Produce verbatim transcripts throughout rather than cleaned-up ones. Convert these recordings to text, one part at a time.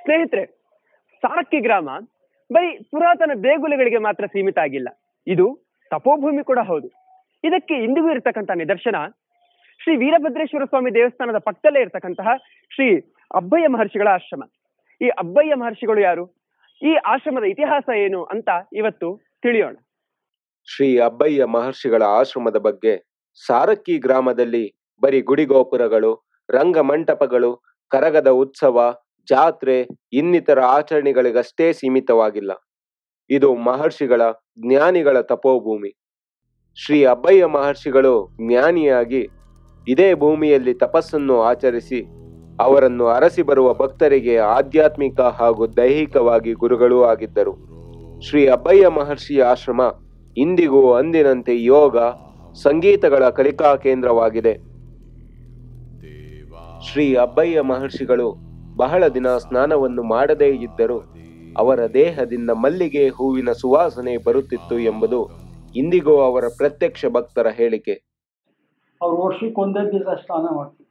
ಸ್ನೇಹಿತರೆ, ಸಾರಕ್ಕಿ ಗ್ರಾಮ ಬರೀ ಪುರಾತನ ದೇಗುಲಗಳಿಗೆ ಮಾತ್ರ ಸೀಮಿತ ಆಗಿಲ್ಲ. ಇದು ತಪೋಭೂಮಿ ಕೂಡ ಹೌದು. ಇದಕ್ಕೆ ಇಂದಿಗೂ ಇರತಕ್ಕಂಥ ನಿದರ್ಶನ ಶ್ರೀ ವೀರಭದ್ರೇಶ್ವರ ಸ್ವಾಮಿ ದೇವಸ್ಥಾನದ ಪಕ್ಕದಲ್ಲೇ ಇರತಕ್ಕಂತಹ ಶ್ರೀ ಅಬ್ಬಯ್ಯ ಮಹರ್ಷಿಗಳ ಆಶ್ರಮ. ಈ ಅಬ್ಬಯ್ಯ ಮಹರ್ಷಿಗಳು ಯಾರು, ಈ ಆಶ್ರಮದ ಇತಿಹಾಸ ಏನು ಅಂತ ಇವತ್ತು ತಿಳಿಯೋಣ. ಶ್ರೀ ಅಬ್ಬಯ್ಯ ಮಹರ್ಷಿಗಳ ಆಶ್ರಮದ ಬಗ್ಗೆ ಸಾರಕ್ಕಿ ಗ್ರಾಮದಲ್ಲಿ ಬರೀ ಗುಡಿಗೋಪುರಗಳು, ರಂಗಮಂಟಪಗಳು, ಕರಗದ ಉತ್ಸವ, ಜಾತ್ರೆ, ಇನ್ನಿತರ ಆಚರಣೆಗಳಿಗಷ್ಟೇ ಸೀಮಿತವಾಗಿಲ್ಲ. ಇದು ಮಹರ್ಷಿಗಳ, ಜ್ಞಾನಿಗಳ ತಪೋಭೂಮಿ. ಶ್ರೀ ಅಬ್ಬಯ್ಯ ಮಹರ್ಷಿಗಳು ಜ್ಞಾನಿಯಾಗಿ ಇದೇ ಭೂಮಿಯಲ್ಲಿ ತಪಸ್ಸನ್ನು ಆಚರಿಸಿ ಅವರನ್ನು ಅರಸಿ ಬರುವ ಭಕ್ತರಿಗೆ ಆಧ್ಯಾತ್ಮಿಕ ಹಾಗೂ ದೈಹಿಕವಾಗಿ ಗುರುಗಳೂ ಆಗಿದ್ದರು. ಶ್ರೀ ಅಬ್ಬಯ್ಯ ಮಹರ್ಷಿಯ ಆಶ್ರಮ ಇಂದಿಗೂ ಅಂದಿನಂತೆ ಯೋಗ, ಸಂಗೀತಗಳ ಕಲಿಕಾ ಕೇಂದ್ರವಾಗಿದೆ. ಶ್ರೀ ಅಬ್ಬಯ್ಯ ಮಹರ್ಷಿಗಳು ಬಹಳ ದಿನ ಸ್ನಾನವನ್ನು ಮಾಡದೇ ಇದ್ದರೂ ಅವರ ದೇಹದಿಂದ ಮಲ್ಲಿಗೆ ಹೂವಿನ ಸುವಾಸನೆ ಬರುತ್ತಿತ್ತು ಎಂಬುದು ಇಂದಿಗೂ ಅವರ ಪ್ರತ್ಯಕ್ಷ ಭಕ್ತರ ಹೇಳಿಕೆ. ಅವ್ರು ವರ್ಷಕ್ಕೆ ಒಂದೇ ದಿವಸ ಸ್ನಾನ ಮಾಡ್ತಿದ್ರು.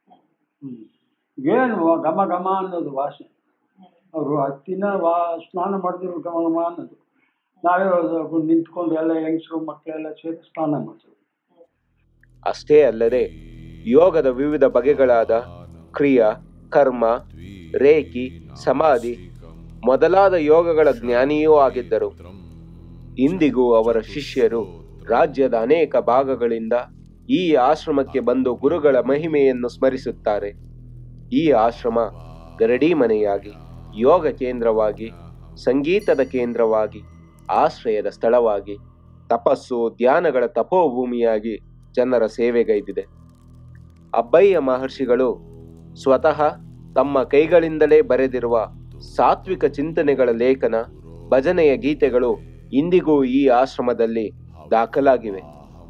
ಏನು ಘಮ ಘಮ ಅನ್ನೋದು ವಾಸನೆ. ಅವರು ಹತ್ತಿನ ವಾ ಸ್ನಾನ ಮಾಡಿದ್ರು ಘಮ ಘಮ ಅನ್ನೋದು. ನಾವೇ ನಿಂತ್ಕೊಂಡು ಎಲ್ಲ ಹೆಂಗಸರು ಮಕ್ಕಳೆಲ್ಲ ಸೇರಿ ಸ್ನಾನ ಮಾಡ್ತೀವಿ. ಅಷ್ಟೇ ಅಲ್ಲದೆ ಯೋಗದ ವಿವಿಧ ಬಗೆಗಳಾದ ಕ್ರಿಯಾ, ಕರ್ಮ, ರೇಖಿ, ಸಮಾಧಿ ಮೊದಲಾದ ಯೋಗಗಳ ಜ್ಞಾನಿಯೂ ಆಗಿದ್ದರು. ಇಂದಿಗೂ ಅವರ ಶಿಷ್ಯರು ರಾಜ್ಯದ ಅನೇಕ ಭಾಗಗಳಿಂದ ಈ ಆಶ್ರಮಕ್ಕೆ ಬಂದು ಗುರುಗಳ ಮಹಿಮೆಯನ್ನು ಸ್ಮರಿಸುತ್ತಾರೆ. ಈ ಆಶ್ರಮ ಗರಡಿ ಮನೆಯಾಗಿ, ಯೋಗ ಕೇಂದ್ರವಾಗಿ, ಸಂಗೀತದ ಕೇಂದ್ರವಾಗಿ, ಆಶ್ರಯದ ಸ್ಥಳವಾಗಿ, ತಪಸ್ಸು ಧ್ಯಾನಗಳ ತಪೋಭೂಮಿಯಾಗಿ ಜನರ ಸೇವೆಗೈದಿದೆ. ಅಬ್ಬಯ್ಯ ಮಹರ್ಷಿಗಳು ಸ್ವತಃ ತಮ್ಮ ಕೈಗಳಿಂದಲೇ ಬರೆದಿರುವ ಸಾತ್ವಿಕ ಚಿಂತನೆಗಳ ಲೇಖನ, ಭಜನೆಯ ಗೀತೆಗಳು ಇಂದಿಗೂ ಈ ಆಶ್ರಮದಲ್ಲಿ ದಾಖಲಾಗಿವೆ.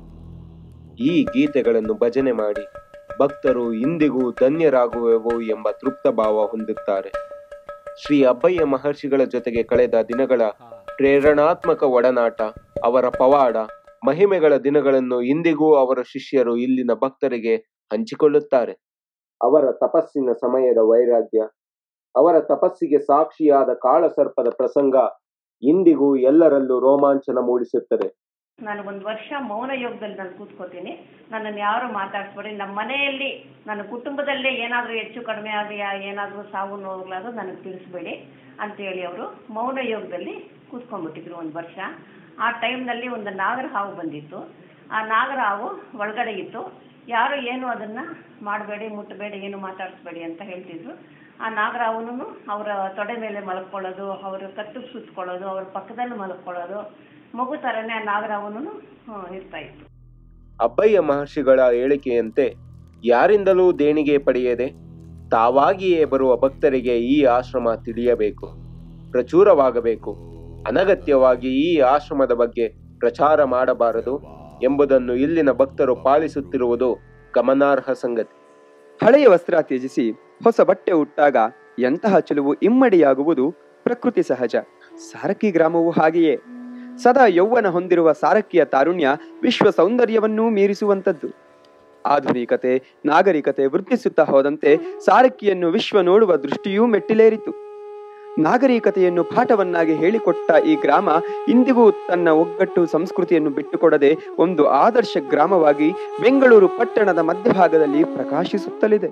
ಈ ಗೀತೆಗಳನ್ನು ಭಜನೆ ಮಾಡಿ ಭಕ್ತರು ಇಂದಿಗೂ ಧನ್ಯರಾಗುವೆವು ಎಂಬ ತೃಪ್ತ ಭಾವ ಹೊಂದುತ್ತಾರೆ. ಶ್ರೀ ಅಬ್ಬಯ್ಯ ಮಹರ್ಷಿಗಳ ಜೊತೆಗೆ ಕಳೆದ ದಿನಗಳ ಪ್ರೇರಣಾತ್ಮಕ ಒಡನಾಟ, ಅವರ ಪವಾಡ, ಮಹಿಮೆಗಳ ದಿನಗಳನ್ನು ಇಂದಿಗೂ ಅವರ ಶಿಷ್ಯರು ಇಲ್ಲಿನ ಭಕ್ತರಿಗೆ ಹಂಚಿಕೊಳ್ಳುತ್ತಾರೆ. ಅವರ ತಪಸ್ಸಿನ ಸಮಯದ ವೈರಾಗ್ಯ, ಅವರ ತಪಸ್ಸಿಗೆ ಸಾಕ್ಷಿಯಾದ ಕಾಳಸರ್ಪದ ಪ್ರಸಂಗ ಇಂದಿಗೂ ಎಲ್ಲರಲ್ಲೂ ರೋಮಾಂಚನ ಮೂಡಿಸುತ್ತದೆ. ನಾನು ಒಂದು ವರ್ಷ ಮೌನ ಯೋಗದಲ್ಲಿ ನಾನು ಕೂತ್ಕೋತೀನಿ. ನನ್ನನ್ನು ಯಾರು ಮಾತಾಡ್ಸ್ಬೇಡಿ. ನಮ್ಮ ಮನೆಯಲ್ಲಿ ನನ್ನ ಕುಟುಂಬದಲ್ಲೇ ಏನಾದರೂ ಹೆಚ್ಚು ಕಡಿಮೆ ಆಗಿ ಏನಾದರೂ ಸಾವು ನೋವುಗಳಾದ್ರೂ ನನಗೆ ತಿಳಿಸ್ಬೇಡಿ ಅಂತೇಳಿ ಅವರು ಮೌನ ಯೋಗದಲ್ಲಿ ಕೂತ್ಕೊಂಡ್ಬಿಟ್ಟಿದ್ರು ಒಂದು ವರ್ಷ. ಆ ಟೈಮ್ನಲ್ಲಿ ಒಂದು ನಾಗರ ಹಾವು ಬಂದಿತ್ತು. ಆ ನಾಗರ ಹಾವು ಒಳಗಡೆ ಇತ್ತು. ಯಾರು ಏನು ಅದನ್ನು ಮಾಡಬೇಡಿ, ಮುಟ್ಟಬೇಡಿ, ಏನು ಮಾತಾಡಿಸ್ಬೇಡಿ ಅಂತ ಹೇಳ್ತಿದ್ರು. ಆ ನಾಗರ ಹಾವುನು ಅವರ ತೊಡೆ ಮೇಲೆ ಮಲ್ಕೊಳ್ಳೋದು, ಅವರ ಕತ್ತಿಗೆ ಸುತ್ಕೊಳ್ಳೋದು, ಅವ್ರ ಪಕ್ಕದಲ್ಲಿ ಮಲ್ಕೊಳ್ಳೋದು, ಮಗು ಥರನೇ ಆ ನಾಗರ ಹಾವುನು ಇರ್ತಾ ಇತ್ತು. ಅಬ್ಬಯ್ಯ ಮಹರ್ಷಿಗಳ ಹೇಳಿಕೆಯಂತೆ ಯಾರಿಂದಲೂ ದೇಣಿಗೆ ಪಡೆಯದೆ ತಾವಾಗಿಯೇ ಬರುವ ಭಕ್ತರಿಗೆ ಈ ಆಶ್ರಮ ತಿಳಿಯಬೇಕು, ಪ್ರಚುರವಾಗಬೇಕು. ಅನಗತ್ಯವಾಗಿ ಈ ಆಶ್ರಮದ ಬಗ್ಗೆ ಪ್ರಚಾರ ಮಾಡಬಾರದು ಎಂಬುದನ್ನು ಇಲ್ಲಿನ ಭಕ್ತರು ಪಾಲಿಸುತ್ತಿರುವುದು ಗಮನಾರ್ಹ ಸಂಗತಿ. ಹಳೆಯ ವಸ್ತ್ರ ತ್ಯಜಿಸಿ ಹೊಸ ಬಟ್ಟೆ ಉಟ್ಟಾಗ ಎಂತಹ ಚೆಲುವು ಇಮ್ಮಡಿಯಾಗುವುದು ಪ್ರಕೃತಿ ಸಹಜ. ಸಾರಕ್ಕಿ ಗ್ರಾಮವು ಹಾಗೆಯೇ. ಸದಾ ಯೌವನ ಹೊಂದಿರುವ ಸಾರಕ್ಕಿಯ ತಾರುಣ್ಯ ವಿಶ್ವ ಸೌಂದರ್ಯವನ್ನೂ ಮೀರಿಸುವಂಥದ್ದು. ಆಧುನಿಕತೆ, ನಾಗರಿಕತೆ ವೃದ್ಧಿಸುತ್ತಾ ಹೋದಂತೆ ಸಾರಕ್ಕಿಯನ್ನು ವಿಶ್ವ ನೋಡುವ ದೃಷ್ಟಿಯೂ ಮೆಟ್ಟಿಲೇರಿತು. ನಾಗರಿಕತೆಯನ್ನು ಪಾಠವನ್ನಾಗಿ ಹೇಳಿಕೊಟ್ಟ ಈ ಗ್ರಾಮ ಇಂದಿಗೂ ತನ್ನ ಒಗ್ಗಟ್ಟು ಸಂಸ್ಕೃತಿಯನ್ನು ಬಿಟ್ಟುಕೊಡದೆ ಒಂದು ಆದರ್ಶ ಗ್ರಾಮವಾಗಿ ಬೆಂಗಳೂರು ಪಟ್ಟಣದ ಮಧ್ಯಭಾಗದಲ್ಲಿ ಪ್ರಕಾಶಿಸುತ್ತಲಿದೆ.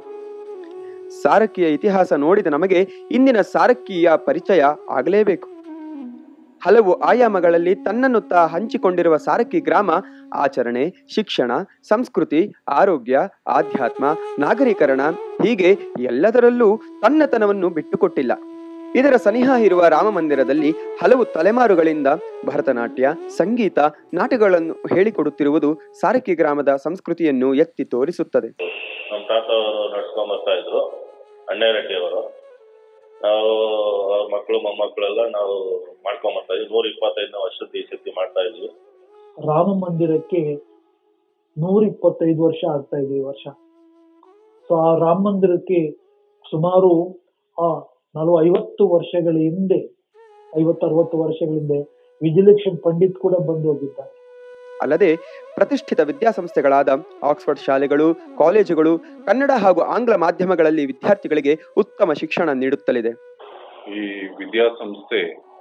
ಸಾರಕ್ಕಿಯ ಇತಿಹಾಸ ನೋಡಿದ ನಮಗೆ ಇಂದಿನ ಸಾರಕ್ಕಿಯ ಪರಿಚಯ ಆಗಲೇಬೇಕು. ಹಲವು ಆಯಾಮಗಳಲ್ಲಿ ತನ್ನನ್ನು ತಾ ಹಂಚಿಕೊಂಡಿರುವ ಸಾರಕ್ಕಿ ಗ್ರಾಮ ಆಚರಣೆ, ಶಿಕ್ಷಣ, ಸಂಸ್ಕೃತಿ, ಆರೋಗ್ಯ, ಆಧ್ಯಾತ್ಮ, ನಾಗರೀಕರಣ ಹೀಗೆ ಎಲ್ಲದರಲ್ಲೂ ತನ್ನತನವನ್ನು ಬಿಟ್ಟುಕೊಟ್ಟಿಲ್ಲ. ಇದರ ಸನಿಹ ಇರುವ ರಾಮ ಮಂದಿರದಲ್ಲಿ ಹಲವು ತಲೆಮಾರುಗಳಿಂದ ಭರತನಾಟ್ಯ, ಸಂಗೀತ, ನಾಟಕಗಳನ್ನು ಹೇಳಿಕೊಡುತ್ತಿರುವುದು ಸಾರಕ್ಕಿ ಗ್ರಾಮದ ಸಂಸ್ಕೃತಿಯನ್ನು ಎತ್ತಿ ತೋರಿಸುತ್ತದೆ. ನಮ್ಮ ತಾತ ಅವರು ನಡ್ಸ್ಕೊಂಡ್ ಬರ್ತಾ ಇದ್ರು, ಅಣ್ಣರೆಡ್ಡಿ ಅವರು. ನಾವು ಅವ್ರ ಮಕ್ಕಳು ಮೊಮ್ಮಕ್ಕಳೆಲ್ಲ ನಾವು ಮಾಡ್ಕೊಂಡ್ ಬರ್ತಾ ಇದ್ವಿ. ನೂರ ಇಪ್ಪತ್ತೈದನೇ ವರ್ಷದ ಈ ಸತಿ ಮಾಡ್ತಾ ಇದ್ವಿ. ರಾಮ ಮಂದಿರಕ್ಕೆ ನೂರ ಇಪ್ಪತ್ತೈದು ವರ್ಷ ಆಗ್ತಾ ಇದೆ ಈ ವರ್ಷ. ಸೊ ಆ ರಾಮ ಮಂದಿರಕ್ಕೆ ಸುಮಾರು ಆ ನಲವ ಐವತ್ತು ವರ್ಷಗಳ ಹಿಂದೆ, ಐವತ್ತು ಅರವತ್ತು ವರ್ಷಗಳ ಹಿಂದೆ ವಿಜಯಲಕ್ಷ್ಮಿ ಪಂಡಿತ್ ಕೂಡ ಬಂದು ಹೋಗಿದ್ದಾರೆ. ಅಲ್ಲದೆ ಪ್ರತಿಷ್ಠಿತ ವಿದ್ಯಾಸಂಸ್ಥೆಗಳಾದ ಆಕ್ಸ್ಫರ್ಡ್ ಶಾಲೆಗಳು, ಕಾಲೇಜುಗಳು ಕನ್ನಡ ಹಾಗೂ ಆಂಗ್ಲ ಮಾಧ್ಯಮಗಳಲ್ಲಿ ವಿದ್ಯಾರ್ಥಿಗಳಿಗೆ ಉತ್ತಮ ಶಿಕ್ಷಣ ನೀಡುತ್ತಲಿದೆ. ಈ ವಿದ್ಯಾಸಂಸ್ಥೆ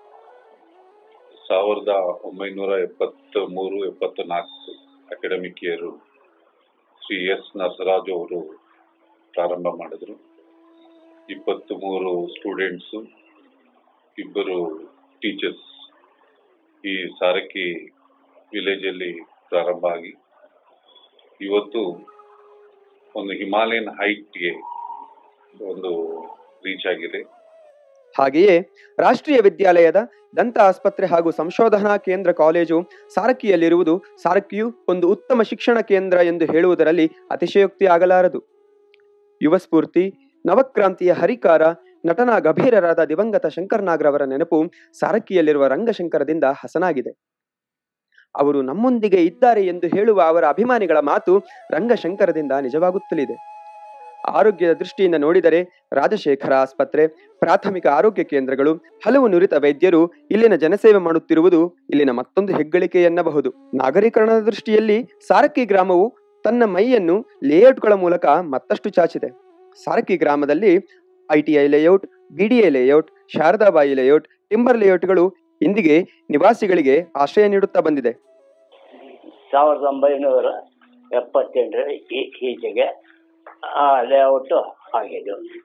ಸಾವಿರದ ಒಂಬೈನೂರ ಎಪ್ಪತ್ತ ಮೂರು ಎಪ್ಪತ್ತ ನಾಲ್ಕು academic year Shri S Narasaraju ಅವರು ಪ್ರಾರಂಭ ಮಾಡಿದ್ರು. ಇಪ್ಪತ್ತ್ ಮೂರು ಸ್ಟೂಡೆಂಟ್ಸು, ಇಬ್ಬರು ಟೀಚರ್ಸ್ ಈ ಸಾರಕ್ಕಿ ವಿಲೇಜಲ್ಲಿ ಪ್ರಾರಂಭ ಆಗಿ ಇವತ್ತು ಒಂದು ಹಿಮಾಲಯನ್ ಹೈಟ್ಗೆ ಒಂದು ರೀಚ್ ಆಗಿದೆ. ಹಾಗೆಯೇ ರಾಷ್ಟ್ರೀಯ ವಿದ್ಯಾಲಯದ ದಂತ ಆಸ್ಪತ್ರೆ ಹಾಗೂ ಸಂಶೋಧನಾ ಕೇಂದ್ರ ಕಾಲೇಜು ಸಾರಕ್ಕಿಯಲ್ಲಿರುವುದು ಸಾರಕ್ಕಿಯು ಒಂದು ಉತ್ತಮ ಶಿಕ್ಷಣ ಕೇಂದ್ರ ಎಂದು ಹೇಳುವುದರಲ್ಲಿ ಅತಿಶಯೋಕ್ತಿ ಆಗಲಾರದು. ಯುವ ಸ್ಫೂರ್ತಿ, ನವಕ್ರಾಂತಿಯ ಹರಿಕಾರ, ನಟನ ಗಭೀರರಾದ ದಿವಂಗತ ಶಂಕರನಾಗ್ರವರ ನೆನಪು ಸಾರಕ್ಕಿಯಲ್ಲಿರುವ ರಂಗಶಂಕರದಿಂದ ಹಸನಾಗಿದೆ. ಅವರು ನಮ್ಮೊಂದಿಗೆ ಇದ್ದಾರೆ ಎಂದು ಹೇಳುವ ಅವರ ಅಭಿಮಾನಿಗಳ ಮಾತು ರಂಗಶಂಕರದಿಂದ ನಿಜವಾಗುತ್ತಲಿದೆ. ಆರೋಗ್ಯದ ದೃಷ್ಟಿಯಿಂದ ನೋಡಿದರೆ ರಾಜಶೇಖರ ಆಸ್ಪತ್ರೆ, ಪ್ರಾಥಮಿಕ ಆರೋಗ್ಯ ಕೇಂದ್ರಗಳು, ಹಲವು ನುರಿತ ವೈದ್ಯರು ಇಲ್ಲಿನ ಜನಸೇವೆ ಮಾಡುತ್ತಿರುವುದು ಇಲ್ಲಿನ ಮತ್ತೊಂದು ಹೆಗ್ಗಳಿಕೆ ಎನ್ನಬಹುದು. ನಾಗರೀಕರಣದ ದೃಷ್ಟಿಯಲ್ಲಿ ಸಾರಕ್ಕಿ ಗ್ರಾಮವು ತನ್ನ ಮೈಯನ್ನು ಲೇಔಟ್ಗಳ ಮೂಲಕ ಮತ್ತಷ್ಟು ಚಾಚಿದೆ. ಸಾರಕ್ಕಿ ಗ್ರಾಮದಲ್ಲಿ ITI layout, BDA layout, Sharadabai layout, timber ಲೇಔಟ್ಗಳು ಇಂದಿಗೆ ನಿವಾಸಿಗಳಿಗೆ ಆಶ್ರಯ ನೀಡುತ್ತಾ ಬಂದಿದೆ. ಸಾವಿರದ ಒಂಬೈನೂರ ಎಪ್ಪತ್ತೆಂಟರಲ್ಲಿ ಈಚೆಗೆ ಆ ಲೇಔಟ್ ಆಗಿದ್ದು.